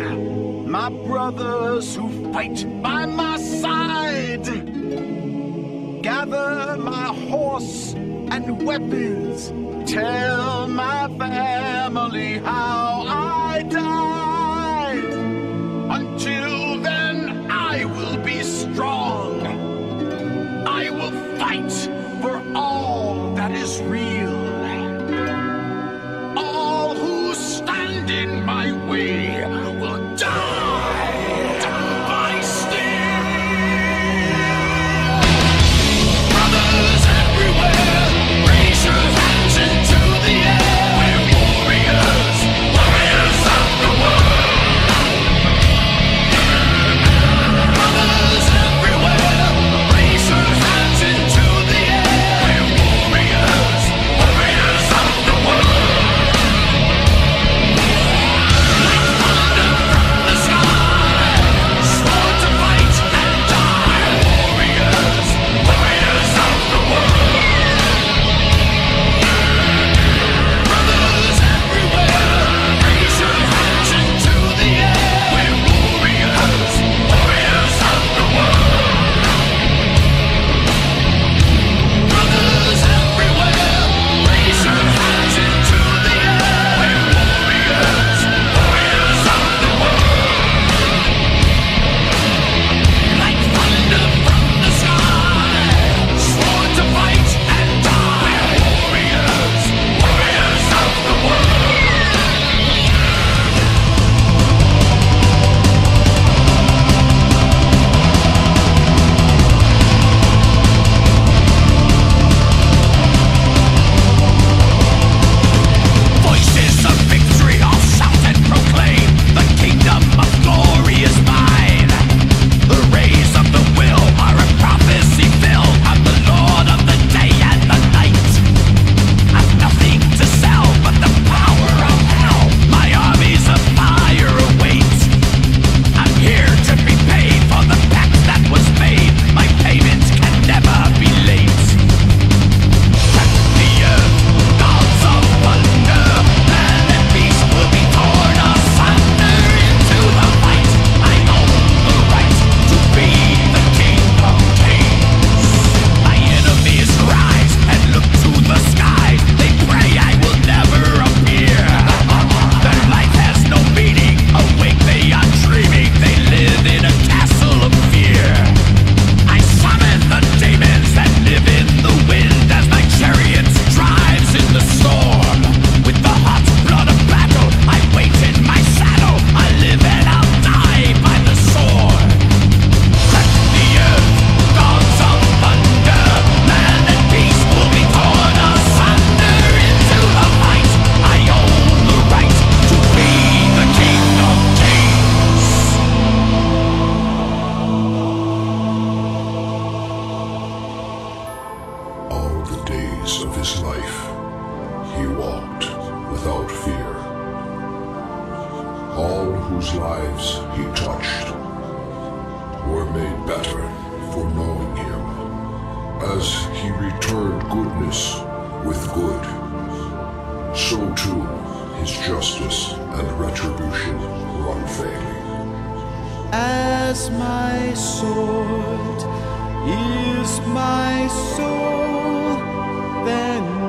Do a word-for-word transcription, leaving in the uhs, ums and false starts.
my brothers who fight by my side. Gather my horse and weapons, tell my family how I died. Until then, I will be strong. I will fight for all that is real. All who stand in my way will die by steel. Brothers everywhere, raise your hands into the air. We're warriors, warriors of the world. Brothers everywhere, raise your hands into the air. We're warriors, warriors of the world. Like thunder from the sky, sworn to fight and die. Warriors, warriors of the world. Brothers everywhere, raise your hands into the air. We're warriors, warriors of the world. Brothers everywhere, raise your hands into the air. We're warriors, warriors of the world. Like thunder from the sky, sworn to fight and die. Warriors, warriors of the world. Voices of victory all shout and proclaim, the kingdom of glory is mine. The rays of the will are a prophecy filled. I'm the Lord of the day and the night. I've nothing to sell but the power of hell. My armies of fire await. I'm here to be paid for the pact that was made. My payment can never be late. Touch the earth, gods of thunder, man and beast will be torn asunder. Into the fight, I own the right to be the king of kings. My enemies rise and look to the sky. They pray I will never appear. Their life has no meaning. Awake they are dreaming. They live in a castle of fear. I summon the demons that live in the wind as my chariot drives in the storm. With the hot blood of battle, I wait in my saddle. I live and I'll die by the sword. Touch the earth, gods of thunder, man and beast will be torn asunder. Into the fight, I own the right to be the king of kings. All the days of his life, he walked without fear. All whose lives he touched were made better for knowing him. As he returned goodness with good, so too his justice and retribution were unfailing. As my sword is my soul, then